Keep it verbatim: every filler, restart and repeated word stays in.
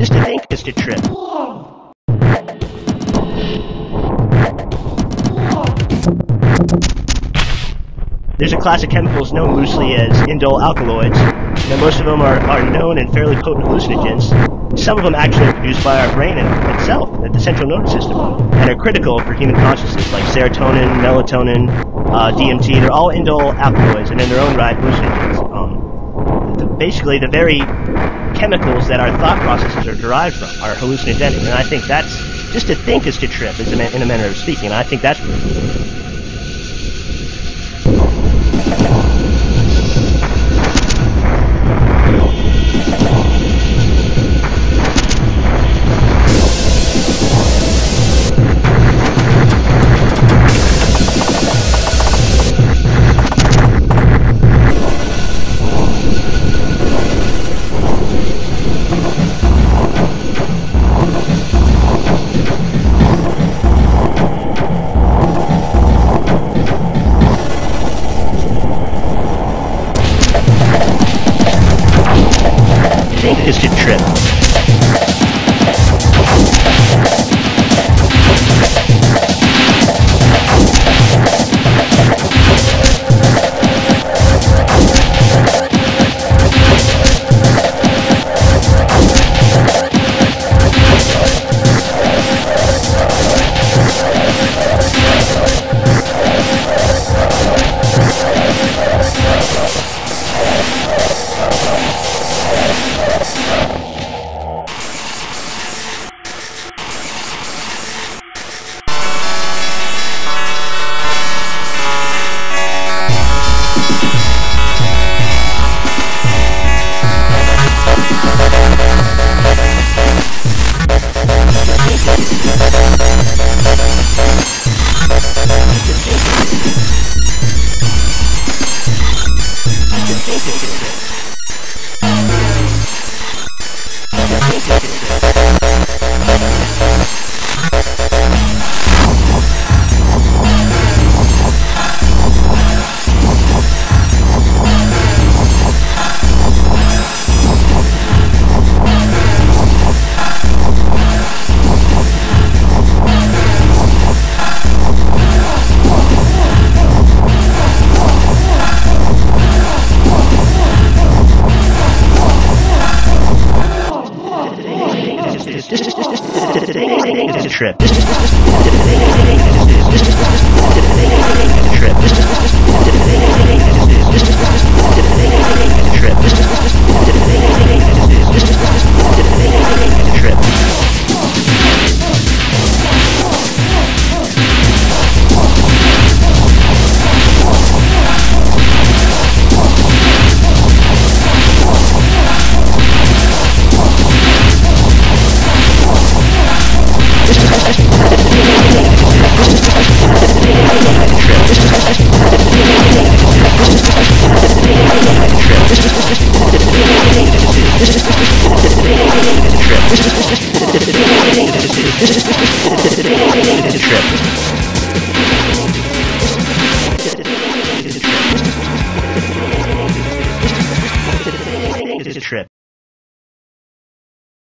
just to think, just a trip. There's a class of chemicals known loosely as indole alkaloids. Now, most of them are, are known and fairly potent hallucinogens. Some of them actually are produced by our brain in, itself, the central nervous system, and are critical for human consciousness, like serotonin, melatonin, uh, D M T. They're all indole alkaloids, and in their own right, hallucinogens. Um, the, basically, the very chemicals that our thought processes are derived from are hallucinogenic, and I think that's, just to think is to trip, is in a manner of speaking, and I think that's... is to trip. Trip. Trip. Trip.